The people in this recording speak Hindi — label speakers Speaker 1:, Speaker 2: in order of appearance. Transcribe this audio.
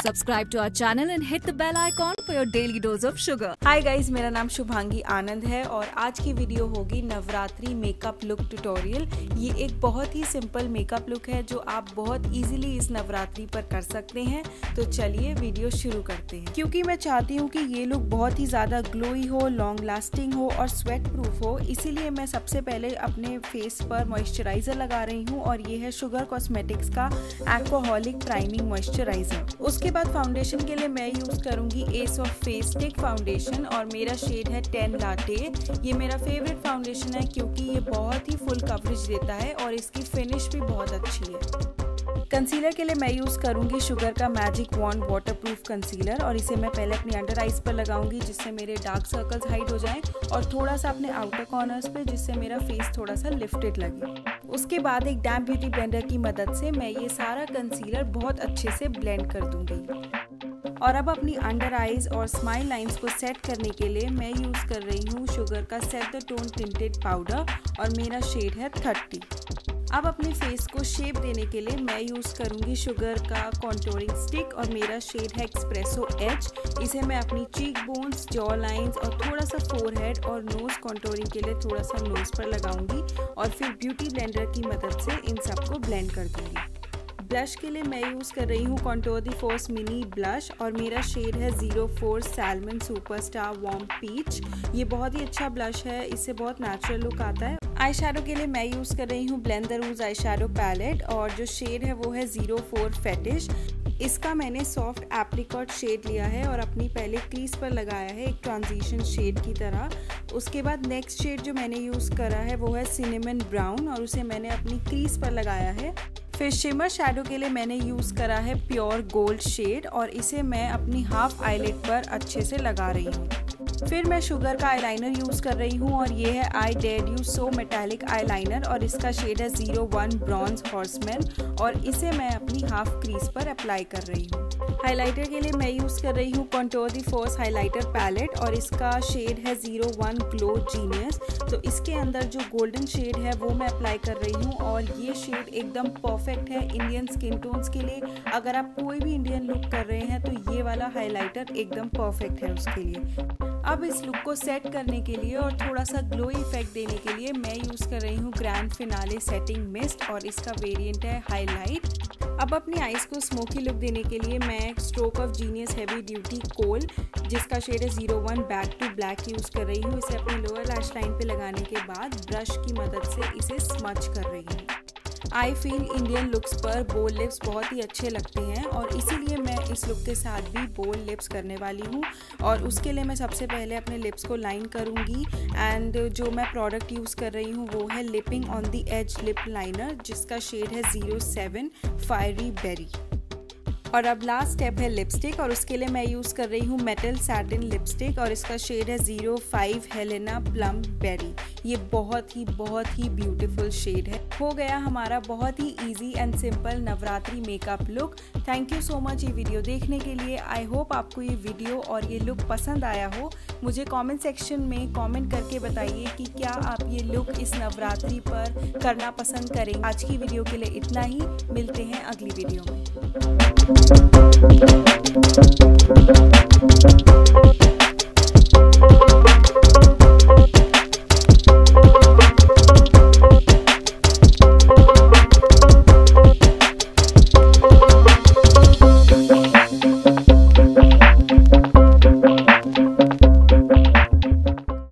Speaker 1: Subscribe to our channel and hit the bell icon for your daily dose of sugar.
Speaker 2: Hi guys, मेरा नाम शुभांगी आनंद है और आज की वीडियो होगी नवरात्रि मेकअप लुक ट्यूटोरियल। ये एक बहुत ही सिंपल मेकअप लुक है जो आप बहुत इजीली इस नवरात्रि पर कर सकते हैं। तो चलिए वीडियो शुरू करते हैं। क्योंकि मैं चाहती हूँ कि ये लुक बहुत ही ज़्यादा ग्लोई हो, लॉन्ग लास्टिंग हो और स्वेट प्रूफ हो, इसीलिए मैं सबसे पहले अपने फेस पर मॉइस्चराइजर लगा रही हूँ और ये है शुगर कॉस्मेटिक्स का एक्वाहॉलिक प्राइमिंग मॉइस्चराइजर। उसके बाद फाउंडेशन के लिए मैं यूज़ करूँगी ace of face stick foundation और मेरा शेड है 10 लाटे। ये मेरा फेवरेट फाउंडेशन है क्योंकि ये बहुत ही फुल कवरेज देता है और इसकी फिनिश भी बहुत अच्छी है। कंसीलर के लिए मैं यूज़ करूंगी शुगर का मैजिक वॉन्ड वाटरप्रूफ कंसीलर और इसे मैं पहले अपनी अंडर आइज पर लगाऊंगी जिससे मेरे डार्क सर्कल्स हाइड हो जाएं और थोड़ा सा अपने आउटर कॉर्नर्स पे जिससे मेरा फेस थोड़ा सा लिफ्टेड लगे। उसके बाद एक डैम्प ब्यूटी ब्लेंडर की मदद से मैं ये सारा कंसीलर बहुत अच्छे से ब्लेंड कर दूंगी। और अब अपनी अंडर आइज और स्माइल लाइंस को सेट करने के लिए मैं यूज़ कर रही हूँ शुगर का set the tone tinted powder और मेरा शेड है 30। अब अपने फेस को शेप देने के लिए मैं यूज़ करूँगी शुगर का कॉन्टोरिंग स्टिक और मेरा शेड है एक्सप्रेसो एज। इसे मैं अपनी चीक बोन्स, जॉ लाइंस और थोड़ा सा फोरहेड और नोज़ कॉन्टोरिंग के लिए थोड़ा सा नोज़ पर लगाऊंगी और फिर ब्यूटी ब्लेंडर की मदद से इन सबको ब्लेंड कर दूँगी। ब्लश के लिए मैं यूज़ कर रही हूँ contour de force mini blush और मेरा शेड है 04 सैल्मन सुपरस्टार वार्म पीच। ये बहुत ही अच्छा ब्लश है, इससे बहुत नेचुरल लुक आता है। आई शैडो के लिए मैं यूज़ कर रही हूँ blend the rouge eye shadow palette और जो शेड है वो है 04 फेटिश। इसका मैंने सॉफ्ट एप्रिकॉट शेड लिया है और अपनी पहले क्रीज पर लगाया है एक ट्रांजिशन शेड की तरह। उसके बाद नेक्स्ट शेड जो मैंने यूज़ करा है वो है सिनेमन ब्राउन और उसे मैंने अपनी क्रीज पर लगाया है। फिर शिमर शैडो के लिए मैंने यूज़ करा है प्योर गोल्ड शेड और इसे मैं अपनी हाफ आईलिड पर अच्छे से लगा रही हूँ। फिर मैं शुगर का आईलाइनर यूज़ कर रही हूँ और ये है I dare you so metallic eyeliner और इसका शेड है 01 ब्रॉन्ज हॉर्समैन और इसे मैं अपनी हाफ क्रीज पर अप्लाई कर रही हूँ। हाइलाइटर के लिए मैं यूज़ कर रही हूँ contour de force highlighter palette और इसका शेड है 01 ग्लो जीनियस। तो इसके अंदर जो गोल्डन शेड है वो मैं अप्लाई कर रही हूँ और ये शेड एकदम परफेक्ट है इंडियन स्किन टोन्स के लिए। अगर आप कोई भी इंडियन लुक कर रहे हैं तो ये वाला हाइलाइटर एकदम परफेक्ट है उसके लिए। अब इस लुक को सेट करने के लिए और थोड़ा सा ग्लो इफेक्ट देने के लिए मैं यूज़ कर रही हूँ ग्रैंड फिनाले सेटिंग मिस्ट और इसका वेरिएंट है हाईलाइट। अब अपनी आईज को स्मोकी लुक देने के लिए मैं stroke of genius heavy duty kohl जिसका शेड है 01 बैक टू ब्लैक यूज़ कर रही हूँ। इसे अपनी लोअर लैश लाइन पे लगाने के बाद ब्रश की मदद से इसे स्मच कर रही हूँ। आई फील इंडियन लुक्स पर बोल्ड लिप्स बहुत ही अच्छे लगते हैं और इसीलिए मैं इस लुक के साथ भी बोल्ड लिप्स करने वाली हूँ। और उसके लिए मैं सबसे पहले अपने लिप्स को लाइन करूँगी एंड जो मैं प्रोडक्ट यूज़ कर रही हूँ वो है lipping on the edge lip liner जिसका शेड है 07 फायरी बेरी। और अब लास्ट स्टेप है लिपस्टिक और उसके लिए मैं यूज़ कर रही हूँ मेटल सैटिन लिपस्टिक और इसका शेड है 05 हेलेना प्लम बेरी। ये बहुत ही ब्यूटीफुल शेड है। हो गया हमारा बहुत ही easy and simple Navratri makeup look. Thank you so much ये वीडियो देखने के लिए। आई होप आपको ये वीडियो और ये लुक पसंद आया हो। मुझे कमेंट सेक्शन में कमेंट करके बताइए कि क्या आप ये लुक इस नवरात्रि पर करना पसंद करें। आज की वीडियो के लिए इतना ही, मिलते हैं अगली वीडियो में।